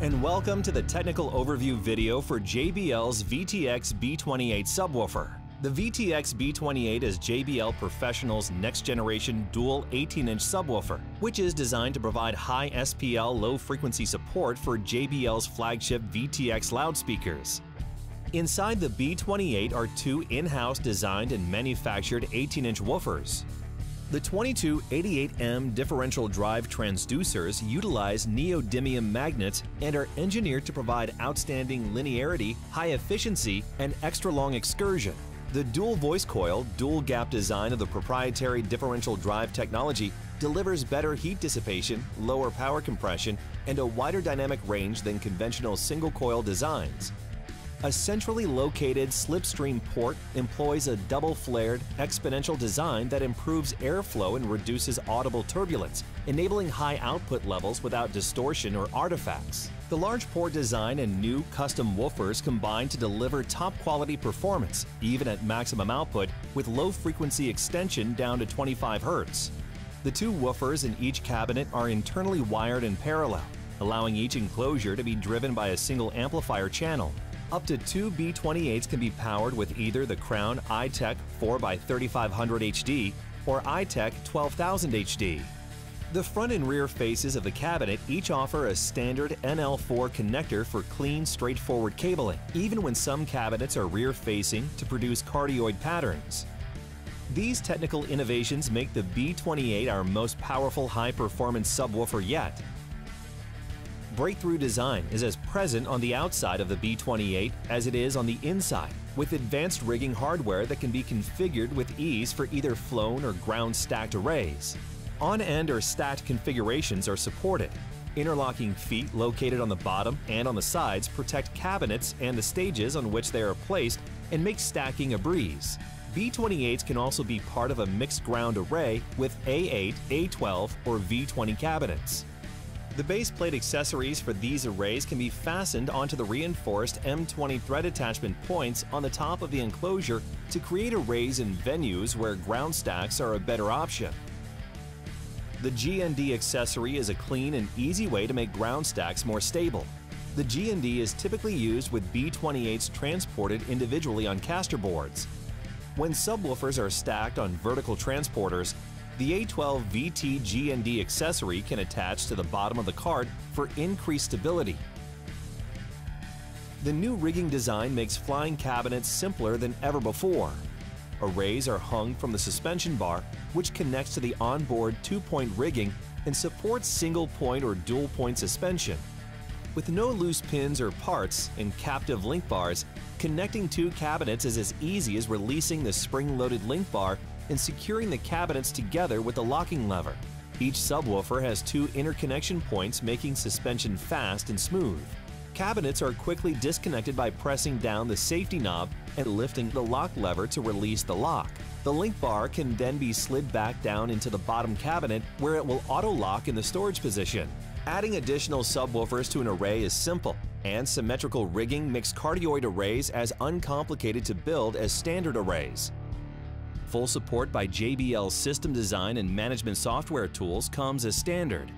and welcome to the technical overview video for JBL's VTX B28 subwoofer. The VTX B28 is JBL Professional's next-generation dual 18-inch subwoofer, which is designed to provide high SPL low-frequency support for JBL's flagship VTX loudspeakers. Inside the B28 are two in-house designed and manufactured 18-inch woofers. The 2288M differential drive transducers utilize neodymium magnets and are engineered to provide outstanding linearity, high efficiency, and extra-long excursion. The dual voice coil, dual gap design of the proprietary differential drive technology delivers better heat dissipation, lower power compression, and a wider dynamic range than conventional single-coil designs. A centrally located slipstream port employs a double-flared, exponential design that improves airflow and reduces audible turbulence, enabling high output levels without distortion or artifacts. The large port design and new custom woofers combine to deliver top-quality performance, even at maximum output, with low-frequency extension down to 25 Hz. The two woofers in each cabinet are internally wired in parallel, allowing each enclosure to be driven by a single amplifier channel. Up to two B28s can be powered with either the Crown iTech 4x3500 HD or iTech 12000 HD. The front and rear faces of the cabinet each offer a standard NL4 connector for clean, straightforward cabling, even when some cabinets are rear-facing to produce cardioid patterns. These technical innovations make the B28 our most powerful high-performance subwoofer yet. Breakthrough design is as present on the outside of the B28 as it is on the inside, with advanced rigging hardware that can be configured with ease for either flown or ground-stacked arrays. On-end or stacked configurations are supported. Interlocking feet located on the bottom and on the sides protect cabinets and the stages on which they are placed and make stacking a breeze. B28s can also be part of a mixed ground array with A8, A12, or V20 cabinets. The base plate accessories for these arrays can be fastened onto the reinforced M20 thread attachment points on the top of the enclosure to create arrays in venues where ground stacks are a better option. The GND accessory is a clean and easy way to make ground stacks more stable. The GND is typically used with B28s transported individually on caster boards. When subwoofers are stacked on vertical transporters, the A12 VT GND accessory can attach to the bottom of the cart for increased stability. The new rigging design makes flying cabinets simpler than ever before. Arrays are hung from the suspension bar, which connects to the onboard two-point rigging and supports single-point or dual-point suspension. With no loose pins or parts and captive link bars, connecting two cabinets is as easy as releasing the spring-loaded link bar and securing the cabinets together with the locking lever. Each subwoofer has two interconnection points, making suspension fast and smooth. Cabinets are quickly disconnected by pressing down the safety knob and lifting the lock lever to release the lock. The link bar can then be slid back down into the bottom cabinet where it will auto-lock in the storage position. Adding additional subwoofers to an array is simple, and symmetrical rigging makes cardioid arrays as uncomplicated to build as standard arrays. Full support by JBL's system design and management software tools comes as standard.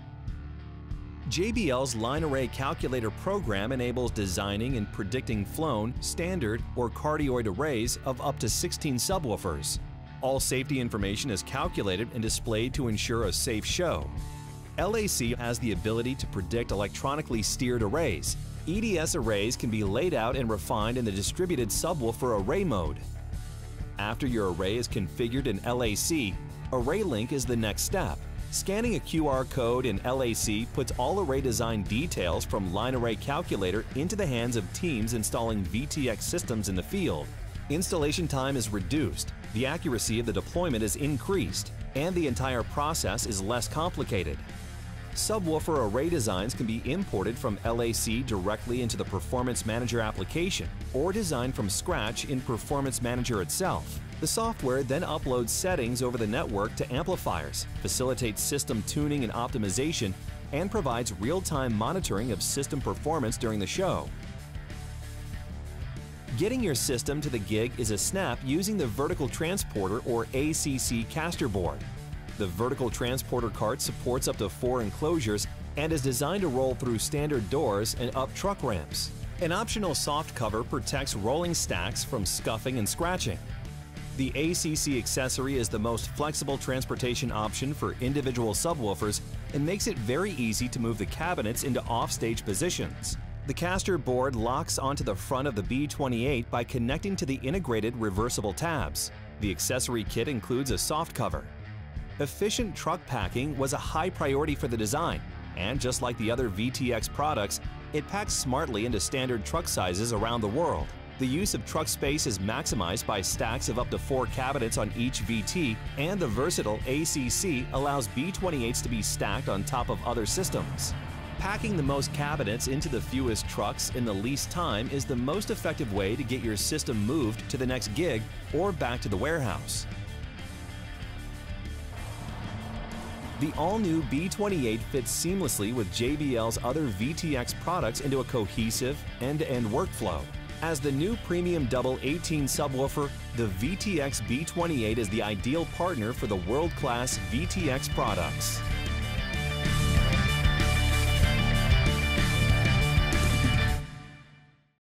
JBL's line array calculator program enables designing and predicting flown, standard, or cardioid arrays of up to 16 subwoofers. All safety information is calculated and displayed to ensure a safe show. LAC has the ability to predict electronically steered arrays. EDS arrays can be laid out and refined in the distributed subwoofer array mode. After your array is configured in LAC, ArrayLink is the next step. Scanning a QR code in LAC puts all array design details from Line Array Calculator into the hands of teams installing VTX systems in the field. Installation time is reduced, the accuracy of the deployment is increased, and the entire process is less complicated. Subwoofer array designs can be imported from LAC directly into the Performance Manager application or designed from scratch in Performance Manager itself. The software then uploads settings over the network to amplifiers, facilitates system tuning and optimization, and provides real-time monitoring of system performance during the show. Getting your system to the gig is a snap using the Vertical Transporter or ACC caster board. The vertical transporter cart supports up to 4 enclosures and is designed to roll through standard doors and up truck ramps. An optional soft cover protects rolling stacks from scuffing and scratching. The ACC accessory is the most flexible transportation option for individual subwoofers and makes it very easy to move the cabinets into offstage positions. The caster board locks onto the front of the B28 by connecting to the integrated reversible tabs. The accessory kit includes a soft cover. Efficient truck packing was a high priority for the design, and just like the other VTX products, it packs smartly into standard truck sizes around the world. The use of truck space is maximized by stacks of up to 4 cabinets on each VT, and the versatile ACC allows B28s to be stacked on top of other systems. Packing the most cabinets into the fewest trucks in the least time is the most effective way to get your system moved to the next gig or back to the warehouse. The all-new B28 fits seamlessly with JBL's other VTX products into a cohesive, end-to-end workflow. As the new premium double 18 subwoofer, the VTX B28 is the ideal partner for the world-class VTX products.